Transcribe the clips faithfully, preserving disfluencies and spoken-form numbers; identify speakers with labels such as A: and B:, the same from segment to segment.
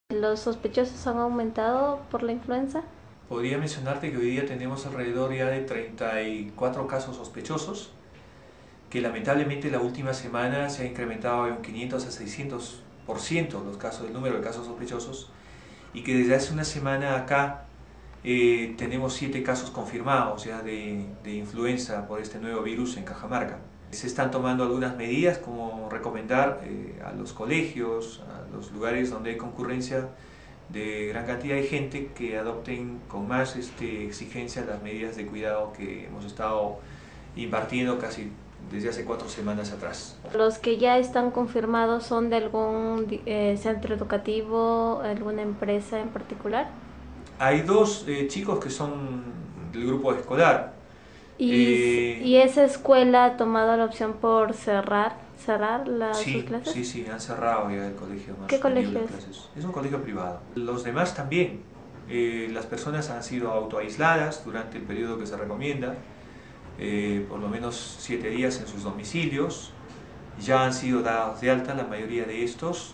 A: ¿Los sospechosos han aumentado por la influenza?
B: Podría mencionarte que hoy día tenemos alrededor ya de treinta y cuatro casos sospechosos, que lamentablemente la última semana se ha incrementado en un quinientos a seiscientos por ciento los casos, el número de casos sospechosos, y que desde hace una semana acá eh, tenemos siete casos confirmados ya de, de influenza por este nuevo virus en Cajamarca. Se están tomando algunas medidas como recomendar eh, a los colegios, a los lugares donde hay concurrencia de gran cantidad de gente, que adopten con más este, exigencia las medidas de cuidado que hemos estado impartiendo casi desde hace cuatro semanas atrás.
A: ¿Los que ya están confirmados son de algún eh, centro educativo, alguna empresa en particular?
B: Hay dos eh, chicos que son del grupo escolar.
A: ¿Y,
B: eh,
A: ¿Y esa escuela ha tomado la opción por cerrar, cerrar la,
B: sí,
A: sus clases?
B: Sí, sí, han cerrado ya el colegio. Más
A: ¿Qué colegio es?
B: Clases. Es un colegio privado. Los demás también. Eh, las personas han sido autoaisladas durante el periodo que se recomienda, eh, por lo menos siete días en sus domicilios. Ya han sido dados de alta la mayoría de estos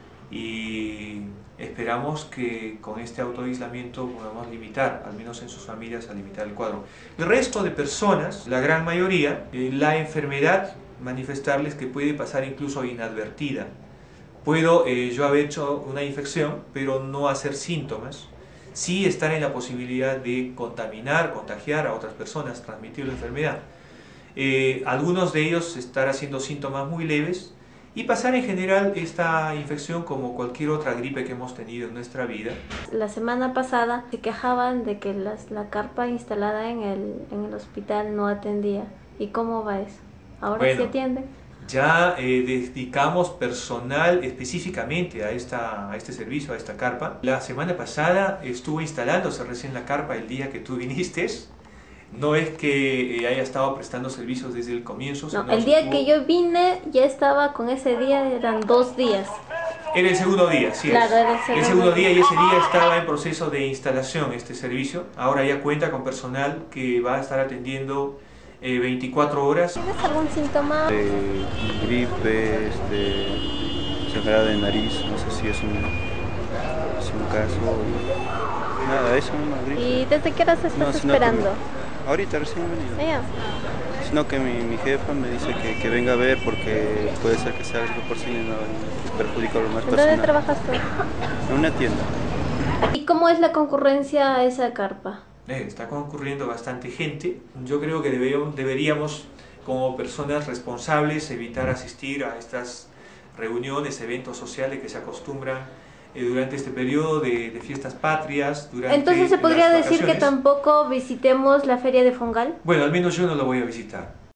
B: y esperamos que con este autoaislamiento podamos limitar, al menos en sus familias, a limitar el cuadro. El resto de personas, la gran mayoría, eh, la enfermedad, manifestarles que puede pasar incluso inadvertida. Puedo eh, yo haber hecho una infección, pero no hacer síntomas. Sí estar en la posibilidad de contaminar, contagiar a otras personas, transmitir la enfermedad. Eh, algunos de ellos estar haciendo síntomas muy leves y pasar en general esta infección como cualquier otra gripe que hemos tenido en nuestra vida.
A: La semana pasada se quejaban de que las, la carpa instalada en el, en el hospital no atendía. ¿Y cómo va eso? ¿Ahora
B: Bueno,
A: sí atiende?
B: Ya eh, dedicamos personal específicamente a, esta, a este servicio, a esta carpa. La semana pasada estuvo instalándose recién la carpa el día que tú viniste. No es que haya estado prestando servicios desde el comienzo.
A: No,
B: sino
A: el día
B: estuvo...
A: que yo vine ya estaba con ese día, eran dos días.
B: Era el segundo día, sí.
A: Claro,
B: es.
A: era el segundo,
B: el segundo día,
A: día
B: y ese día estaba en proceso de instalación este servicio. Ahora ya cuenta con personal que va a estar atendiendo eh, veinticuatro horas.
A: ¿Tienes algún síntoma?
C: De gripe, este, sangrado de nariz, no sé si es un, es un caso. Y nada, eso no es gripe.
A: ¿Y desde qué horas estás
C: No, sino
A: esperando?
C: que me- ahorita recién he venido.
A: Yeah.
C: Sino que mi, mi jefa me dice que, que venga a ver porque puede ser que sea algo por sí y no no perjudica a lo más personal.
A: ¿Dónde trabajas tú?
C: En una tienda.
A: ¿Y cómo es la concurrencia a esa carpa?
B: Eh, está concurriendo bastante gente. Yo creo que deberíamos, deberíamos, como personas responsables, evitar asistir a estas reuniones, eventos sociales que se acostumbran eh, durante este periodo de, de fiestas patrias. Durante
A: Entonces se podría
B: las
A: decir que
B: vacaciones.
A: tampoco visitemos la feria de Fongal.
B: Bueno, al menos yo no lo voy a visitar.